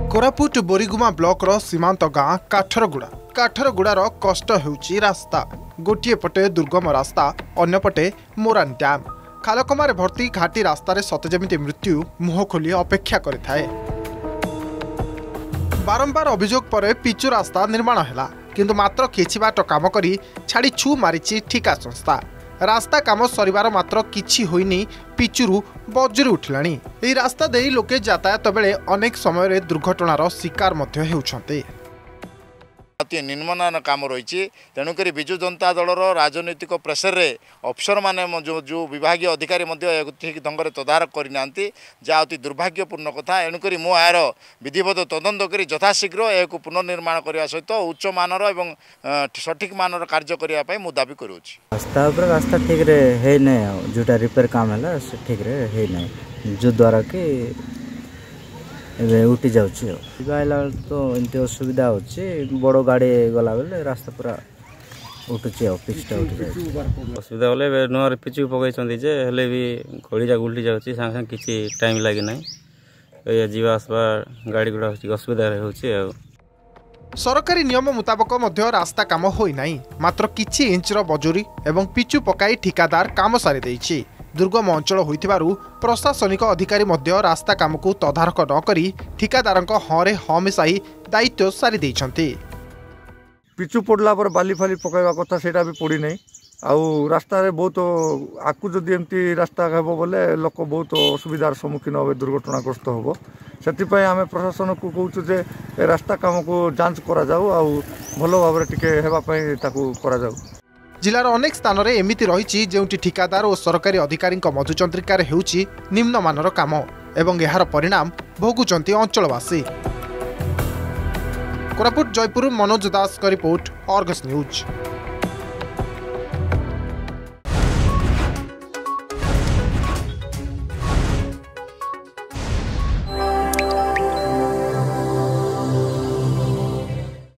Koraput Boriguma block रो सीमांत गाँ काठरगुड़ार कष्ट हेउची रास्ता। गोटे पटे दुर्गम रास्ता, अन्य पटे मोरान डैम। खालकमार भर्ती घाटी रास्तार सतेजेमिति मृत्यु मुह खोली अपेक्षा करिथाए। बारंबार अभियोग पर पिचु रास्ता निर्माण हैला, किंतु मात्र किछि बाट काम करी छाड़ी छु मारिछि ठिका संस्था। रास्ता काम सरिबार मात्र किछि होइनी, पिचुरु बजुरी उठिलाणी। एही रास्ता देई लोके यातायात बेले अनेक समय दुर्घटनार शिकार मध्य हेउछन्ते। निम्नमान काम रही तेणुक विजु जनता दल राजनैतिक प्रेसर रे अफसर माने जो विभाग अधिकारी ठीक ढंग से तदारख करना जहाँ अति दुर्भाग्यपूर्ण कथा। एणुक मु यार विधिवत तदंत कर यथाशीघ्र यह पुनर्निर्माण करने सहित उच्च मानर एवं सठिक मानर कार्य करने मु दाबी करुँच। रास्ता ठीक है नहीं, जोटा रिपेयर काम है ठीक है नहीं, जो द्वारा कि उठी जाइला तो एमती असुविधा होची। बड़ गाड़ी गला बेले रास्ता पूरा उठुची, पिचटा उठी जाए। असुविधा बोले नुआ पिचु पकई जे हेले भी घड़ी जाक उल्टी जाऊँगी, सागे सागे किसी टाइम लगे ना जावा आसवा गाड़ी गुड़ा असुविधा होची। सरकारी नियम मुताबक मध्य रास्ता काम होई नाही, मात्र किछि इंचर बजुरी एवं पिचु पकाई ठिकादार काम सारी देइछि। दुर्गम अंचल होइथिबारु प्रशासनिक अधिकारी मध्य रास्ता काम को तदारख न करी ठिकादारंक हरे ह मिसाई दायित्व सारी देइछन्ति। पिचु पड़ला पर बाली फाली पकाइबा कथा सेटा भी पड़ी नहीं। आउ रास्ता रे बहुत आकु जदि एमती रास्ता हेबो बोले लोक बहुत असुविधार सम्मुखीन होबे, दुर्घटनाग्रस्त होबो। सेतिपय आमे प्रशासन को कहूछु जे रास्ता काम को जांच करा जाऊ, आउ भलो भाबरे टिके हेबा पय ताकू करा जाऊ। जिलार अनेक स्थान रे एमिति रहिछि जेउटी ठिकादार और सरकारी अधिकारी मधुचंद्रिकार हेउछि निम्नमानर काम एवं एहार परिणाम भोगुचंती अंचलवासी। कोरापुट जयपुर मनोज दास का रिपोर्ट, अर्गस न्यूज।